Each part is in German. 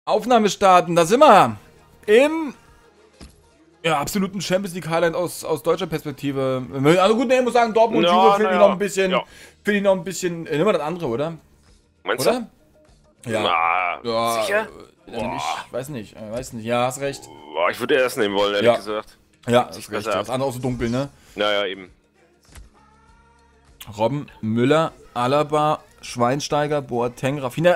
Aufnahme starten, da sind wir. Im absoluten Champions League Highlight aus deutscher Perspektive. Also gut, ich muss sagen, Dortmund und Juve finde ich noch ein bisschen. Finde ich noch ein bisschen. Nehmen wir das andere, oder? Meinst du? Ja. Sicher? Ich weiß nicht. Ja, hast recht. Ich würde erst nehmen wollen, ehrlich gesagt. Ja, das ist recht. Das andere auch so dunkel, ne? Naja, eben. Robben, Müller, Alaba, Schweinsteiger, Boateng, Rafinha.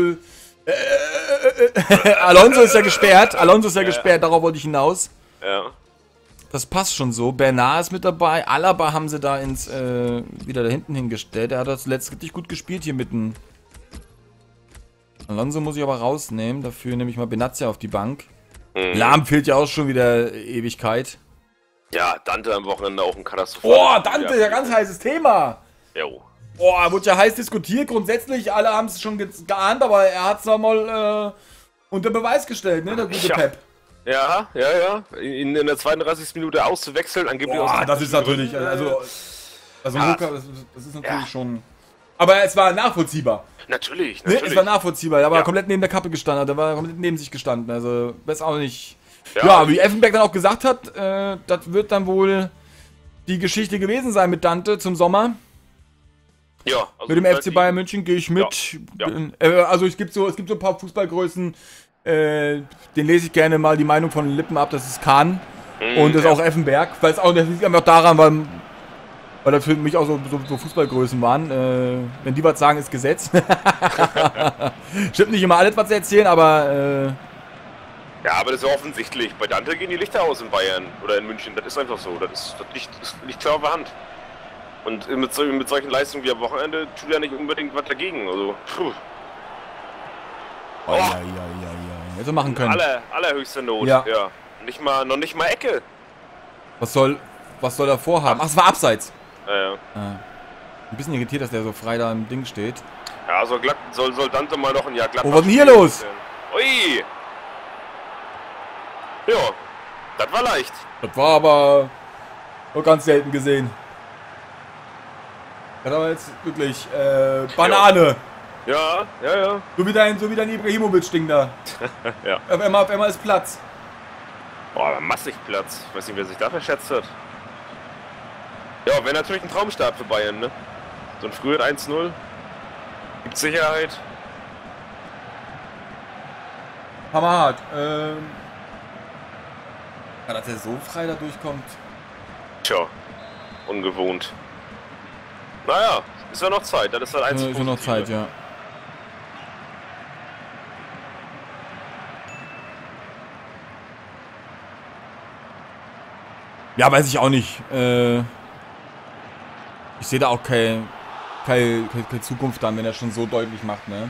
Alonso ist ja gesperrt. Darauf wollte ich hinaus. Ja. Das passt schon so. Bernard ist mit dabei. Alaba haben sie da wieder da hinten hingestellt. Er hat das zuletzt richtig gut gespielt hier mitten. Alonso muss ich aber rausnehmen. Dafür nehme ich mal Benazia auf die Bank. Lahm fehlt ja auch schon wieder Ewigkeit. Ja, Dante am Wochenende auch ein Katastrophe. Oh, Dante, ja, ganz heißes Thema. Jo. Boah, wurde ja heiß diskutiert. Grundsätzlich, alle haben es schon geahnt, aber er hat es nochmal unter Beweis gestellt, ne, der gute Pep. Ja. Ihn in der 32. Minute auszuwechseln, angeblich aus. Das ist natürlich, also Luca, das ist natürlich schon. Aber es war nachvollziehbar. Natürlich. Ne, es war nachvollziehbar. Er war komplett neben der Kappe gestanden, er war komplett neben sich gestanden. Also, weiß auch nicht. Ja, wie Effenberg dann auch gesagt hat, das wird dann wohl die Geschichte gewesen sein mit Dante zum Sommer. Ja, also mit dem FC Bayern München gehe ich mit. Ja. Also es gibt so ein paar Fußballgrößen, den lese ich gerne mal die Meinung von den Lippen ab, das ist Kahn und das ist auch Effenberg. Weil das liegt einfach daran, weil das für mich auch so Fußballgrößen waren. Wenn die was sagen, ist Gesetz. Stimmt nicht immer alles, was sie erzählen, aber... Ja, aber das ist offensichtlich. Bei Dante gehen die Lichter aus in Bayern oder in München. Das ist einfach so. Das liegt klar auf der Hand. Und mit solchen Leistungen wie am Wochenende tut ja nicht unbedingt was dagegen. Also, Ja. Hätte machen können. Allerhöchste Not. Ja. Noch nicht mal Ecke. Was soll er vorhaben? Ach, es war abseits. Ja. Ein bisschen irritiert, dass der so frei da im Ding steht. Ja, soll Dante mal noch ein Jahr glatt. Was ist denn hier los? Ui! Ja, das war leicht. Das war aber nur ganz selten gesehen. Das war jetzt wirklich Banane. Ja. So wie dein Ibrahimovic-Ding da. Ja. Auf einmal ist Platz. Boah, aber massig Platz. Ich weiß nicht, wer sich da verschätzt hat. Ja, wäre natürlich ein Traumstart für Bayern, ne? So ein frühes 1-0. Gibt Sicherheit. Hammerhart. Dass er so frei da durchkommt. Tja, ungewohnt. Naja, ist ja noch Zeit. Das ist halt Ist ja noch Zeit, ja. Ja, weiß ich auch nicht. Ich sehe da auch keine Zukunft dann, wenn er schon so deutlich macht, ne?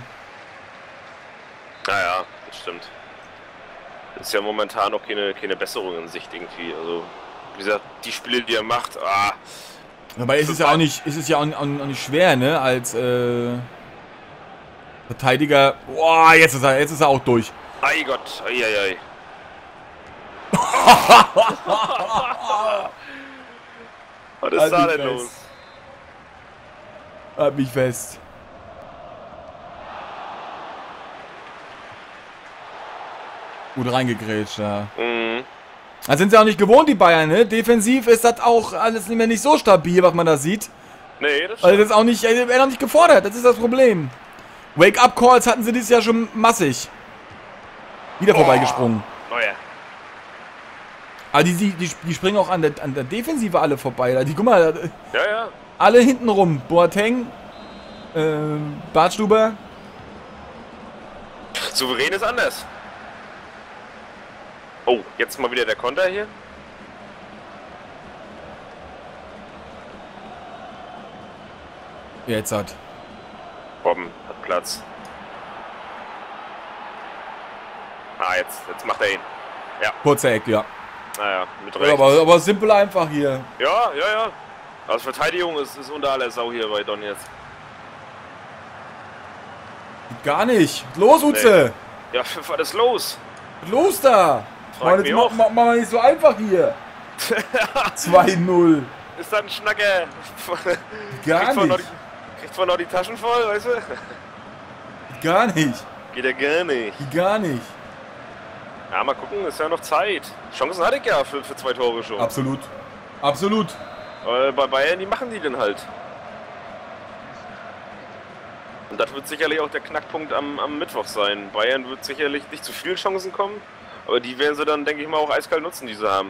Naja, das stimmt. Ist ja momentan auch keine Besserung in Sicht irgendwie. Also, wie gesagt, die Spiele, die er macht, Dabei ist es ja auch nicht schwer, ne? Als Verteidiger. Boah, jetzt ist er auch durch. Ei Gott, ei. Was ist da denn los? Halt mich fest. Gut reingegrätscht, ja. Das sind sie auch nicht gewohnt, die Bayern, ne? Defensiv ist das auch alles nicht so stabil, was man da sieht. Nee, das stimmt. Also das ist auch nicht, werden auch nicht gefordert, das ist das Problem. Wake-up-Calls hatten sie dieses Jahr schon massig. Wieder vorbeigesprungen. Neuer. Aber die springen auch an der Defensive alle vorbei. Die, guck mal, Ja. alle hinten rum. Boateng, Bartstuber. Souverän ist anders. Oh, jetzt mal wieder der Konter hier. Jetzt hat. Robben hat Platz. Jetzt macht er ihn. Ja. Kurzer Eck, ja. Naja, mit Recht. Aber simpel einfach hier. Ja. Also Verteidigung ist unter aller Sau hier bei Don jetzt. Gar nicht. Los, Utze! Nee. Ja, was ist los? Los da! Mach mal nicht so einfach hier. 2-0. Ist das ein Schnacker? Gar nicht. Kriegt man noch die Taschen voll, weißt du? Gar nicht. Geht ja gar nicht. Gar nicht. Ja, mal gucken, ist ja noch Zeit. Chancen hatte ich ja für 2 Tore schon. Absolut. Absolut. Bei Bayern, die machen die denn halt. Und das wird sicherlich auch der Knackpunkt am Mittwoch sein. Bayern wird sicherlich nicht zu viele Chancen kommen, aber die werden sie dann, denke ich mal, auch eiskalt nutzen, die sie haben.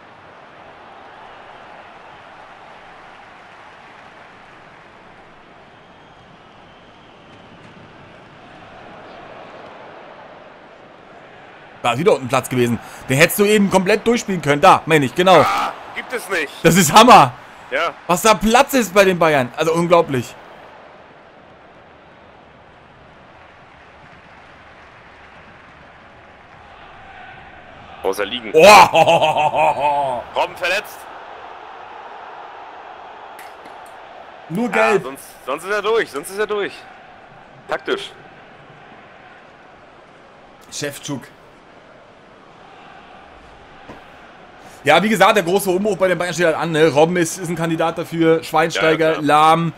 Da ist wieder unten Platz gewesen. Den hättest du eben komplett durchspielen können. Da, meine ich, genau. Ah, gibt es nicht. Das ist Hammer. Ja. Was da Platz ist bei den Bayern. Also unglaublich. Außer liegen. Oh. Robben verletzt. Nur gelb. Ja, sonst ist er durch. Sonst ist er durch. Taktisch. Ševčuk. Ja, wie gesagt, der große Umbruch bei den Bayern steht halt an. Ne? Robben ist ein Kandidat dafür. Schweinsteiger, ja, Lahm,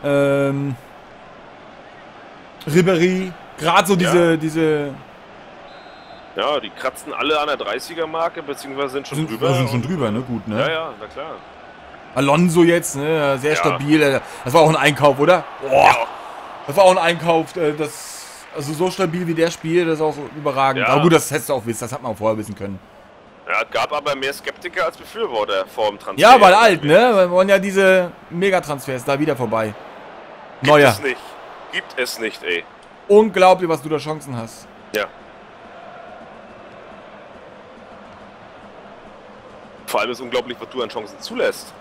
Ribéry. Gerade so diese... Ja, die kratzen alle an der 30er-Marke, beziehungsweise sind schon drüber. Sind schon drüber, ne? Gut, ne? Ja, ja, na klar. Alonso jetzt, ne? Sehr stabil. Das war auch ein Einkauf, oder? Boah, Ja. das war auch ein Einkauf. Also so stabil wie der spielt, das ist auch überragend. Ja. Aber gut, das hättest du auch wissen. Das hat man auch vorher wissen können. Ja, es gab aber mehr Skeptiker als Befürworter vor dem Transfer. Ja, weil alt, ne? Wir wollen ja diese Megatransfers da wieder vorbei. Gibt es nicht. Gibt es nicht, ey. Unglaublich, was du da Chancen hast. Ja. Vor allem ist unglaublich, was du an Chancen zulässt.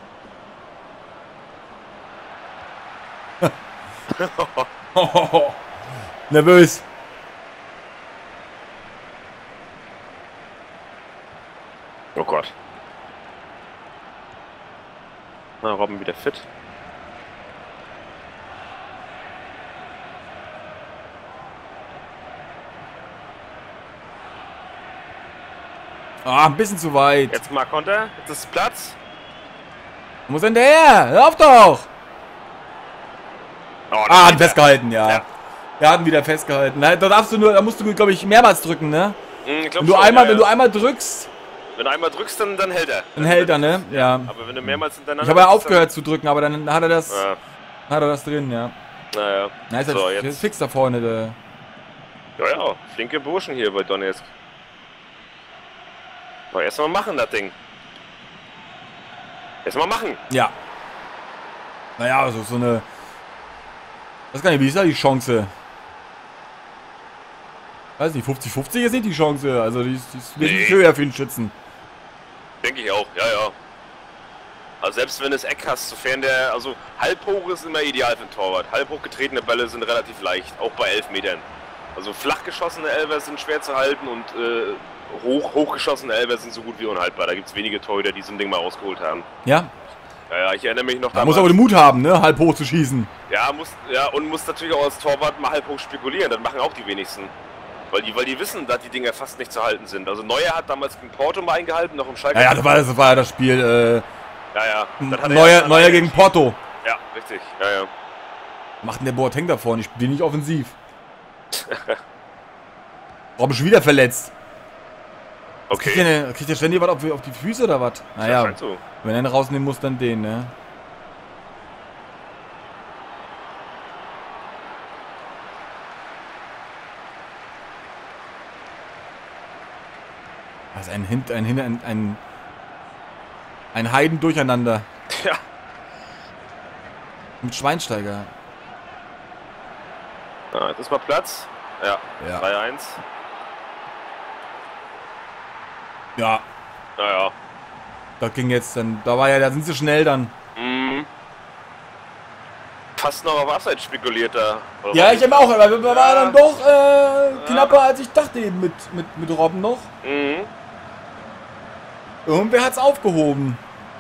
Nervös. Oh Gott. Na, Robben wieder fit. Ah, ein bisschen zu weit. Jetzt mal Konter. Jetzt ist Platz. Wo muss denn der? Lauf doch! Oh, Hat festgehalten, ja. Ja. Wir hatten wieder festgehalten. Da musst du, glaube ich, mehrmals drücken, ne? Ich glaub Wenn du schon, einmal drückst, Wenn du einmal drückst, dann hält er. dann hält er, ne? Ja. Aber wenn du mehrmals hintereinander... Ich habe ja drückst, aufgehört zu drücken, aber dann hat er das, dann- hat er das drin, ja. Naja. Na, ist So, jetzt jetzt. fix da vorne, der. Ja, flinke Burschen hier bei Donetsk. Aber erstmal machen, das Ding. Erstmal machen. Ja. Naja, also so eine. Weiß gar nicht, wie ist da die Chance? Weiß nicht, 50-50 ist nicht die Chance. Also die ist wesentlich höher für den Schützen. Denke ich auch, ja, ja. Also selbst wenn du das Eck hast, sofern der, also halb hoch ist immer ideal für den Torwart. Halb hoch getretene Bälle sind relativ leicht, auch bei 11 Metern. Also flach geschossene Elfer sind schwer zu halten und hochgeschossene Elfer sind so gut wie unhaltbar. Da gibt es wenige Torhüter, die so ein Ding mal rausgeholt haben. Ja? Ja, ich erinnere mich noch Man muss aber den Mut haben, ne? Halb hoch zu schießen. Ja, und muss natürlich auch als Torwart mal halb hoch spekulieren. Das machen auch die wenigsten. Weil die wissen, dass die Dinger fast nicht zu halten sind. Also Neuer hat damals gegen Porto mal eingehalten, noch im Schalke. Ja, das war ja das Spiel. Ja. Das hat er Neuer gegen Porto. Ja, richtig. Ja. Macht denn der Boateng da vorne? Ich spiele nicht offensiv. Robben schon wieder verletzt. Okay. Kriegt der ständig was auf die Füße oder was? Naja, scheint so. wenn er ihn rausnehmen muss, dann den, ne? Was ein Heiden durcheinander. Ja. Mit Schweinsteiger. Jetzt ist mal Platz. Ja. 3-1. Ja. Naja. Das ging jetzt dann. Da sind sie schnell dann. Mhm. Fast noch auf Abseits spekuliert da. Ja, ich habe auch, aber wir waren dann doch knapper als ich dachte eben mit Robben noch. Mhm. Irgendwer hat's aufgehoben.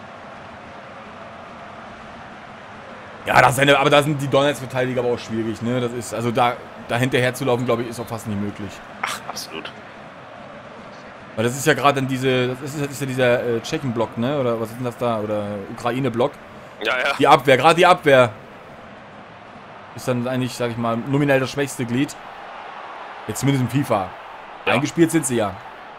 Ja, aber da sind die Donetsk-Verteidiger aber auch schwierig, ne? Das ist, also da hinterher zu laufen, glaube ich, ist auch fast nicht möglich. Ach, absolut. Weil das ist ja gerade dann das ist ja dieser Tschechen-Block, ne? Oder was ist denn das da? Oder Ukraine-Block. Ja. Die Abwehr, gerade die Abwehr. Ist dann eigentlich, sag ich mal, nominell das schwächste Glied. Jetzt zumindest in FIFA. Ja. Eingespielt sind sie ja.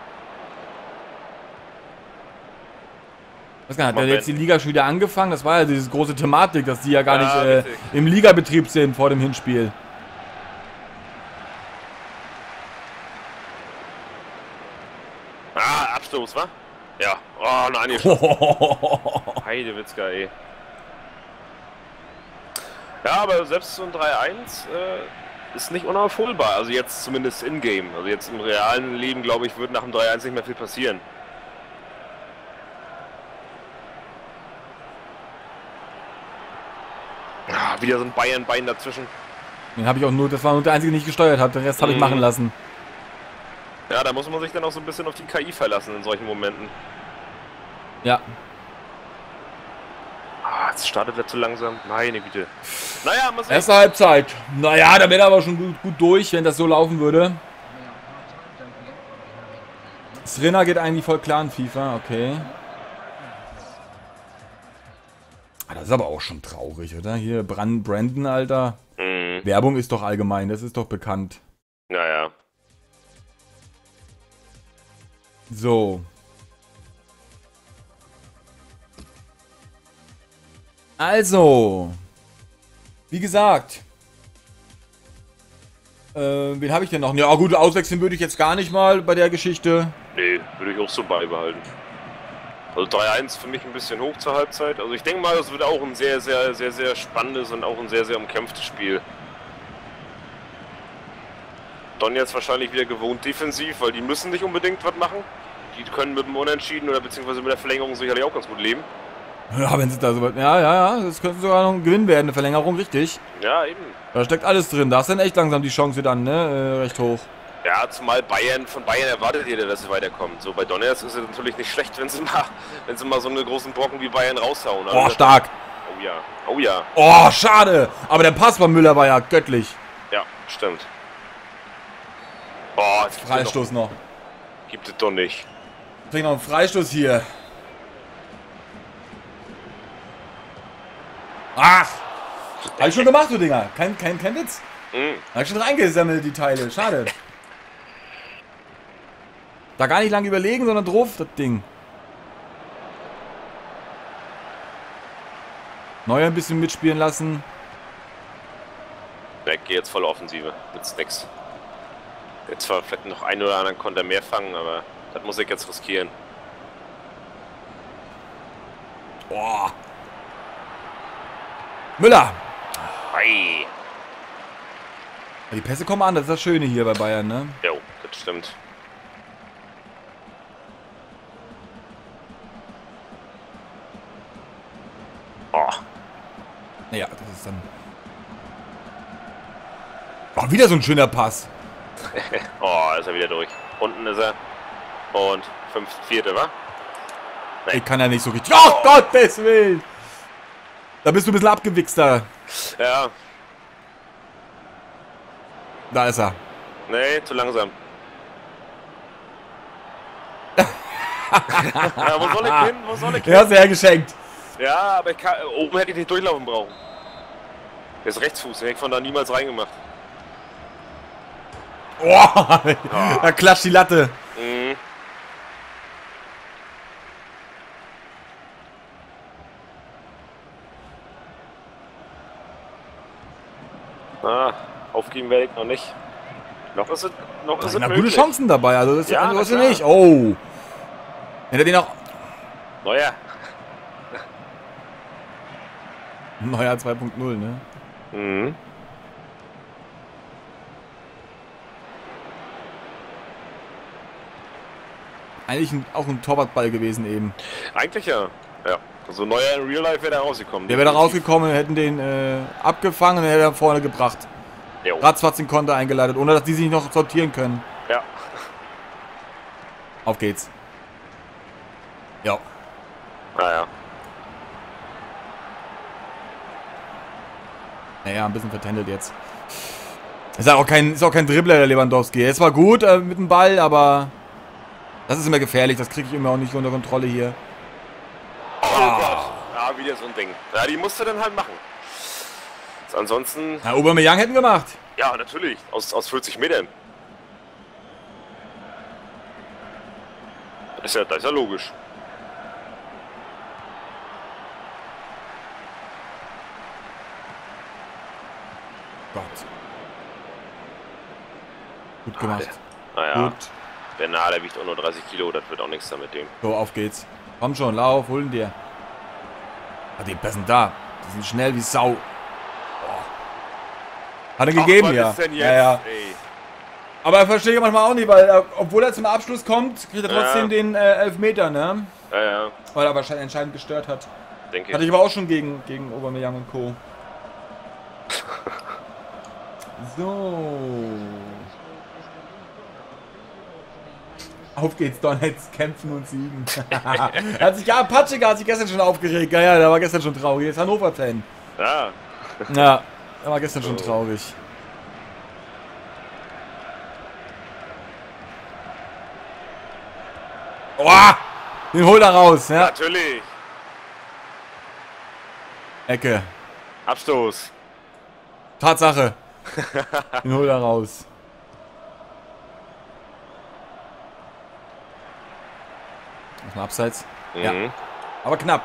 Was hat der jetzt die Liga schon wieder angefangen? Das war ja diese große Thematik, dass die ja gar nicht im Ligabetrieb sind vor dem Hinspiel. Ah, Abstoß, wa? Ja. Oh, eine angeschossen. Heidewitzka, ey. Ja, aber selbst so ein 3-1 ist nicht unaufholbar. Also jetzt zumindest in-game. Also jetzt im realen Leben, glaube ich, wird nach dem 3-1 nicht mehr viel passieren. Ah, wieder so ein Bayern-Bein dazwischen. Den habe ich auch nur, das war nur der einzige, den ich gesteuert habe. Den Rest habe ich machen lassen. Ja, da muss man sich dann auch so ein bisschen auf die KI verlassen in solchen Momenten. Ja. Ah, jetzt startet er zu langsam. Meine Güte. Naja, mal sehen. Erste Halbzeit. Naja, da wäre er aber schon gut durch, wenn das so laufen würde. Srina geht eigentlich voll klar in FIFA, okay. Ah, das ist aber auch schon traurig, oder? Hier, Brandon, Alter. Werbung ist doch allgemein, das ist doch bekannt. Naja. So. Also. Wie gesagt. Wen habe ich denn noch? Ja gut, auswechseln würde ich jetzt gar nicht mal bei der Geschichte. Nee, würde ich auch so beibehalten. Also 3-1 für mich ein bisschen hoch zur Halbzeit. Also ich denke mal, das wird auch ein sehr, sehr spannendes und auch ein sehr, sehr umkämpftes Spiel. Don jetzt wahrscheinlich wieder gewohnt defensiv, weil die müssen nicht unbedingt was machen. Die können mit dem Unentschieden oder beziehungsweise mit der Verlängerung sicherlich auch ganz gut leben. Ja, wenn sie da so weit... Ja, das könnte sogar noch ein Gewinn werden, eine Verlängerung, richtig. Ja, eben. Da steckt alles drin, da ist dann echt langsam die Chance dann, ne, recht hoch. Ja, zumal von Bayern erwartet jeder, dass sie weiterkommt. So bei Donetsk ist es natürlich nicht schlecht, wenn sie mal so eine großen Brocken wie Bayern raushauen. Also stark. Oh ja, oh ja. Oh, schade. Aber der Pass von Müller war ja göttlich. Ja, stimmt. Oh, jetzt Freistoß noch. Gibt es doch nicht. Bring noch einen Freistoß hier. Ach! Hab ich schon gemacht, du Dinger. Kein Witz. Hab ich schon reingesammelt, die Teile. Schade. Da gar nicht lange überlegen, sondern drauf, das Ding. Neuer ein bisschen mitspielen lassen. Ich gehe jetzt voll Offensive. Nützt nix. Jetzt zwar vielleicht noch einen oder anderen Konter mehr fangen, aber das muss ich jetzt riskieren. Boah. Müller. Hi. Die Pässe kommen an, das ist das Schöne hier bei Bayern, ne? Jo, das stimmt. Oh. Ja, das ist dann... Oh, wieder so ein schöner Pass. Oh, ist er wieder durch. Unten ist er. Und vierte, wa? Nee. Ich kann ja nicht so richtig... Oh, Gottes Willen! Da bist du ein bisschen abgewichster. Ja. Da ist er. Nee, zu langsam. Ja, wo soll ich hin? Wo soll ich hin? Ja, sehr geschenkt. Ja, aber oben hätte ich nicht durchlaufen brauchen. Der ist Rechtsfuß, den hätte ich von da niemals reingemacht. Oh, da klatscht die Latte. Mhm. Ah, aufgeben werde ich noch nicht. Noch ist es möglich. Gute Chancen dabei, also das ja, ist nicht. Oh. Hätte den auch... Neuer. Neuer 2.0, ne? Mhm. Eigentlich auch ein Torwartball gewesen eben. Eigentlich ja. Ja. Also Neuer in Real Life wäre da rausgekommen. Der wäre da rausgekommen, hätten den abgefangen und hätte er vorne gebracht. Jo. Ratzfatz den Konter eingeleitet, ohne dass die sich noch sortieren können. Ja. Auf geht's. Ja. Naja. Naja, ein bisschen vertändelt jetzt. Ist auch kein Dribbler, der Lewandowski. Es war gut mit dem Ball, aber das ist immer gefährlich. Das kriege ich immer auch nicht unter Kontrolle hier. Oh Gott. Ja, wieder so ein Ding. Ja, die musst du dann halt machen. Ansonsten... Na, Aubameyang hätten gemacht. Ja, natürlich. Aus 40 Metern. Das ist ja logisch. Gott. Gut gemacht. Naja. Gut. Der wiegt auch nur 30 Kilo, das wird auch nichts da mit dem. So, auf geht's. Komm schon, lauf, holen dir. Ah, die Pässen da. Die sind schnell wie Sau. Boah. Hat er gegeben, was ja. ist denn jetzt, ja. ey? Aber verstehe ich manchmal auch nicht, weil obwohl er zum Abschluss kommt, kriegt er trotzdem den Elfmeter, ne? Ja. Weil er wahrscheinlich entscheidend gestört hat. Denke Hatte ich aber auch schon gegen Aubameyang und Co. So. Auf geht's, Donetsk, kämpfen und siegen. Patschika hat sich gestern schon aufgeregt. Ja, der war gestern schon traurig. Der ist Hannover-Fan. Ja. Ja, der war gestern schon traurig. Oh, den holt er raus, ja. Natürlich. Ecke. Abstoß. Tatsache. Den holt er raus. Noch ein Abseits. Mhm. Ja. Aber knapp.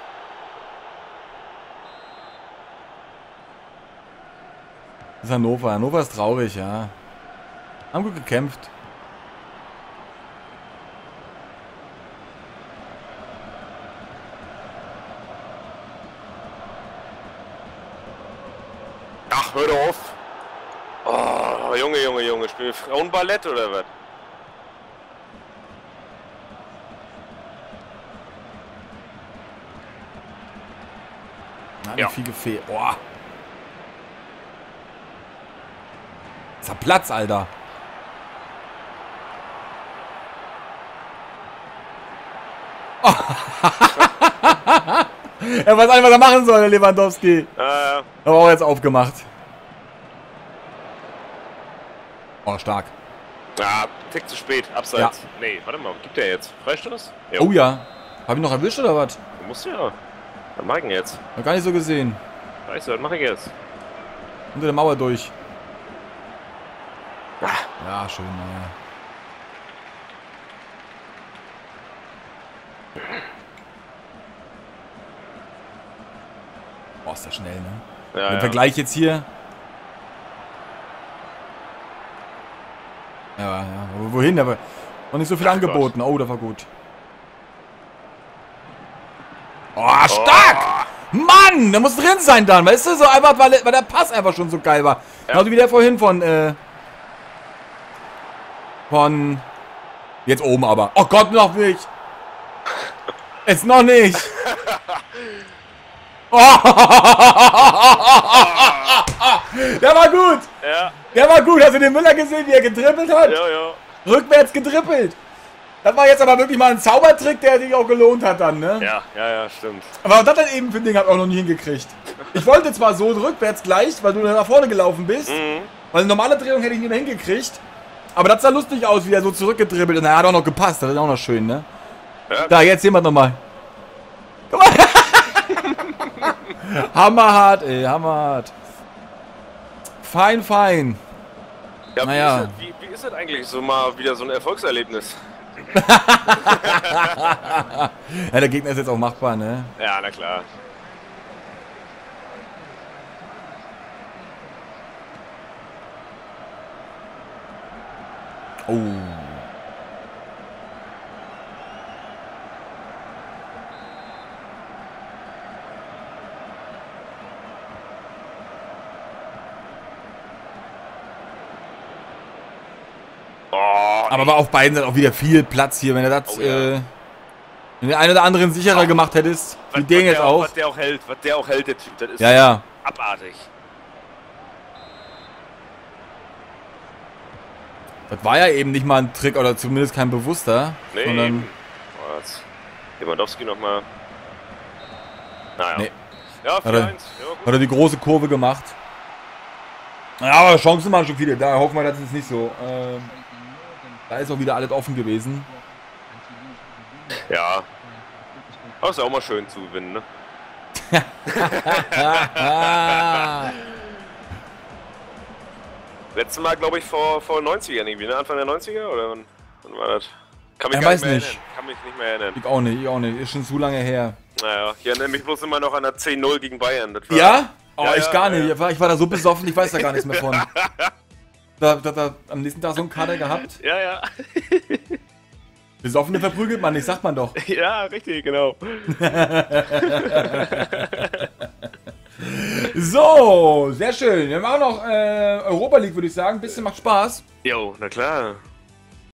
Das ist Hannover. Hannover ist traurig, ja. Haben gut gekämpft. Ach, hör doch auf. Oh, Junge. Spielen wir Frauenballett oder was? Na, nicht viel gefehlt. Boah. Das ist Platz, Alter. Oh. Er weiß einfach, was er machen soll, der Lewandowski. Aber auch jetzt aufgemacht. Oh, stark. Ja, Tick zu spät. Abseits. Ja. Nee, warte mal. Gibt der jetzt? Freistoß? Jo. Oh ja. Hab ich noch erwischt oder was? Du musst ja. Was mach ich denn jetzt? Hab gar nicht so gesehen. Scheiße, was mach ich jetzt? Unter der Mauer durch. Ja, schön, naja. Boah, ist das schnell, ne? Ja, Im Vergleich jetzt hier. Ja. Aber wohin? Aber noch nicht so viel angeboten. Gott. Oh, das war gut. Oh, stark! Oh. Mann, da muss drin sein dann. Weißt du, so einfach, weil der Pass einfach schon so geil war. Ja. Genauso wie der vorhin von jetzt oben aber. Oh Gott, noch nicht. Jetzt noch nicht. Oh. Der war gut. Ja. Der war gut. Hast du den Müller gesehen, wie er getrippelt hat? Ja. Rückwärts getrippelt. Das war jetzt aber wirklich mal ein Zaubertrick, der sich auch gelohnt hat dann, ne? Ja, stimmt. Aber das dann eben für ein Ding hab ich auch noch nie hingekriegt. Ich wollte zwar so rückwärts gleich, weil du nach vorne gelaufen bist. Weil eine normale Drehung hätte ich nie mehr hingekriegt. Aber das sah lustig aus, wie er so zurückgedribbelt. Und er hat auch noch gepasst. Das ist auch noch schön, ne? Ja. Da, jetzt sehen wir nochmal. Guck mal. Hammerhart, ey, hammerhart. Fein. Ja, naja. Wie ist das eigentlich so mal wieder so ein Erfolgserlebnis? Ja, der Gegner ist jetzt auch machbar, ne? Ja, na klar. Oh. Aber war auf beiden Seiten auch wieder viel Platz hier, wenn er das, wenn den einen oder anderen sicherer gemacht hättest, wie den jetzt auch. Was der auch hält, der Typ, das ist ja. abartig. Das war ja eben nicht mal ein Trick oder zumindest kein bewusster, nee, sondern... Lewandowski nochmal. Naja. Nee. Ja, 4-1. Hat er die große Kurve gemacht. Ja, aber Chancen waren schon viele. Da hoffen wir, das ist nicht so. Da ist auch wieder alles offen gewesen. Ja. Aber ist ja auch mal schön zu gewinnen, ne? Letztes Mal, glaube ich, vor 90ern irgendwie, ne? Anfang der 90er? Oder wann war das? Kann mich weiß nicht. Kann mehr erinnern. Ich auch nicht. Ist schon zu lange her. Naja, ich erinnere mich bloß immer noch an der 10-0 gegen Bayern. Das war, ja? Oh, ja, ich gar nicht. Ja. Ich war da so besoffen, ich weiß da gar nichts mehr von. Da am nächsten Tag so einen Kater gehabt. Ja. Besoffene verprügelt man nicht, sagt man doch. Ja, richtig, genau. So, sehr schön. Wir haben auch noch Europa League, würde ich sagen. Ein bisschen macht Spaß. Jo, na klar.